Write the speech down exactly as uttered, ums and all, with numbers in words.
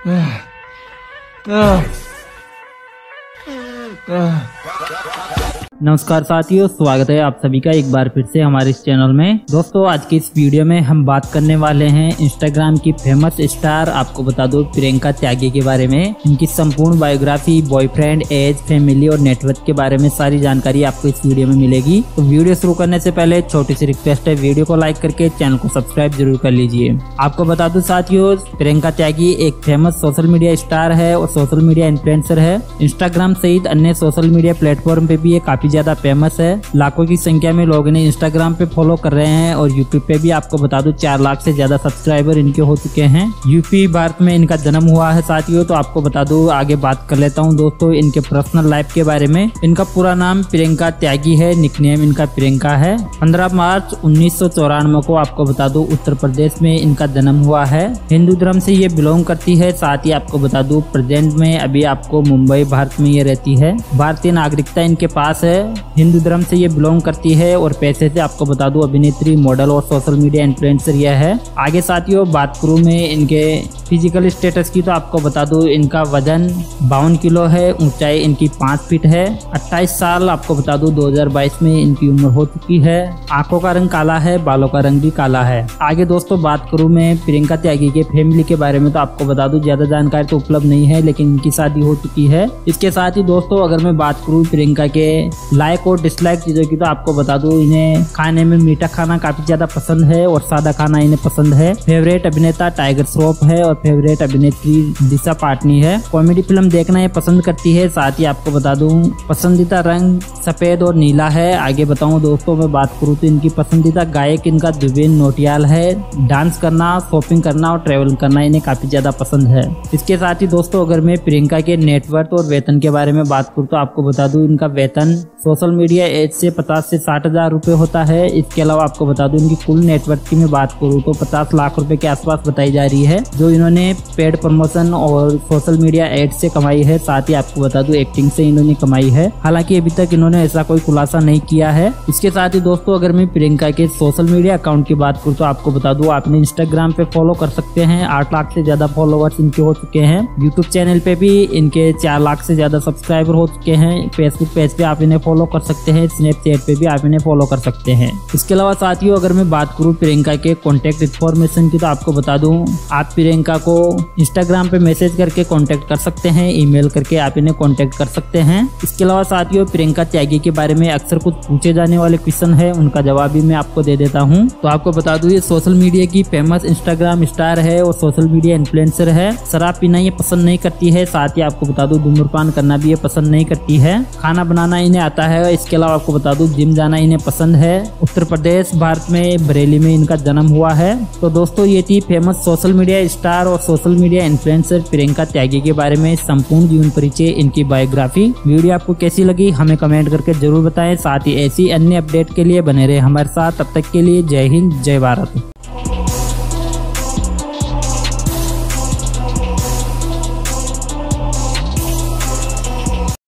नमस्कार साथियों, स्वागत है आप सभी का एक बार फिर से हमारे इस चैनल में। दोस्तों, आज की इस वीडियो में हम बात करने वाले हैं इंस्टाग्राम की फेमस स्टार, आपको बता दो, प्रियंका त्यागी के बारे में। इनकी संपूर्ण बायोग्राफी, बॉयफ्रेंड, एज, फैमिली और नेटवर्क के बारे में सारी जानकारी आपको इस वीडियो में मिलेगी। तो वीडियो शुरू करने से पहले छोटी सी रिक्वेस्ट है, वीडियो को लाइक करके चैनल को सब्सक्राइब जरूर कर लीजिए। आपको बता दो साथियों, प्रियंका त्यागी एक फेमस सोशल मीडिया स्टार है और सोशल मीडिया इन्फ्लुएंसर है। इंस्टाग्राम सहित अन्य सोशल मीडिया प्लेटफॉर्म पे भी ये काफी ज्यादा फेमस है। लाखों की संख्या में लोग इन्हें इंस्टाग्राम पे फॉलो कर रहे हैं और यूट्यूब पे भी आपको बता दूं चार लाख से ज्यादा सब्सक्राइबर इनके हो चुके हैं। यूपी भारत में इनका जन्म हुआ है साथियों। तो आपको बता दूं, आगे बात कर लेता हूं दोस्तों इनके पर्सनल लाइफ के बारे में। इनका पूरा नाम प्रियंका त्यागी है, निकनेम इनका प्रियंका है। पंद्रह मार्च उन्नीस सौ चौरानवे को आपको बता दूं उत्तर प्रदेश में इनका जन्म हुआ है। हिंदू धर्म से ये बिलोंग करती है। साथ ही आपको बता दूं प्रेजेंट में अभी आपको मुंबई भारत में ये रहती है। भारतीय नागरिकता इनके पास है। हिंदू धर्म से ये बिलोंग करती है और पैसे से आपको बता दूं अभिनेत्री, मॉडल और सोशल मीडिया इन्फ्लुएंसर यह है। आगे साथियों बात करूं मैं इनके फिजिकल स्टेटस की, तो आपको बता दूं इनका वजन बावन किलो है, ऊंचाई इनकी पाँच फीट है। अट्ठाईस साल आपको बता दूं दो हज़ार बाईस में इनकी उम्र हो चुकी है। आंखों का रंग काला है, बालों का रंग भी काला है। आगे दोस्तों बात करूं मैं प्रियंका त्यागी के फैमिली के बारे में, तो आपको बता दूं ज्यादा जानकारी तो उपलब्ध नहीं है, लेकिन इनकी शादी हो चुकी है। इसके साथ ही दोस्तों अगर मैं बात करूं प्रियंका के लाइक और डिसलाइक चीजों की, तो आपको बता दूं इन्हें खाने में मीठा खाना काफी ज्यादा पसंद है और सादा खाना इन्हें पसंद है। फेवरेट अभिनेता टाइगर श्रॉफ है और फेवरेट अभिनेत्री दिशा पाटनी है। कॉमेडी फिल्म देखना ये पसंद करती है। साथ ही आपको बता दूं पसंदीदा रंग सफेद और नीला है। आगे बताऊं दोस्तों मैं बात करूं तो इनकी पसंदीदा गायक इनका जुबिन नौटियाल है। डांस करना, शॉपिंग करना और ट्रेवल करना इन्हें काफी ज्यादा पसंद है। इसके साथ ही दोस्तों अगर मैं प्रियंका के नेटवर्थ और वेतन के बारे में बात करूं तो आपको बता दूं इनका वेतन सोशल मीडिया एज से पचास से साठ हजार रुपए होता है। इसके अलावा आपको बता दूं इनकी कुल नेटवर्क की मैं बात करूं तो पचास लाख रुपए के आसपास बताई जा रही है, जो इन्होंने पेड प्रमोशन और सोशल मीडिया एड से कमाई है। साथ ही आपको बता दूं एक्टिंग से इन्होंने कमाई है। हालांकि अभी तक इन्होंने ऐसा कोई खुलासा नहीं किया है। इसके साथ ही दोस्तों अगर मैं प्रियंका के सोशल मीडिया अकाउंट की बात करूँ तो आपको बता दूं आपने इंस्टाग्राम पे फॉलो कर सकते हैं। आठ लाख से ज्यादा फॉलोवर्स इनके हो चुके हैं। यूट्यूब चैनल पे भी इनके चार लाख से ज्यादा सब्सक्राइबर हो चुके हैं। फेसबुक पेज पे आप इन्हें फॉलो कर सकते हैं। स्नैपचैट पे भी आप इन्हें फॉलो कर सकते हैं। इसके अलावा साथियों अगर मैं बात करूं प्रियंका के कॉन्टेक्ट इन्फॉर्मेशन की, तो आपको बता दूं आप प्रियंका को इंस्टाग्राम पे मैसेज करके कांटेक्ट कर सकते हैं, ईमेल करके आप इन्हें कांटेक्ट कर सकते हैं। इसके अलावा साथियों प्रियंका त्यागी के बारे में अक्सर कुछ पूछे जाने वाले क्वेश्चन है, उनका जवाब भी मैं आपको दे देता हूँ। तो आपको बता दूं ये सोशल मीडिया की फेमस इंस्टाग्राम स्टार है और सोशल मीडिया इन्फ्लुएंसर है। शराब पीना ये पसंद नहीं करती है। साथ ही आपको बता दूं धूम्रपान करना भी ये पसंद नहीं करती है। खाना बनाना इन्हें आता है। इसके अलावा आपको बता दूं जिम जाना इन्हें पसंद है। उत्तर प्रदेश भारत में बरेली में इनका जन्म हुआ है। तो दोस्तों ये थी फेमस सोशल मीडिया स्टार और social media influencer Priyanka Tyagi के बारे में संपूर्ण जीवन परिचय, इनकी बायोग्राफी। वीडियो आपको कैसी लगी हमें कमेंट करके जरूर बताएं। साथ ही ऐसी अन्य अपडेट के लिए बने रहे हमारे साथ। तब तक के लिए जय हिंद, जय भारत।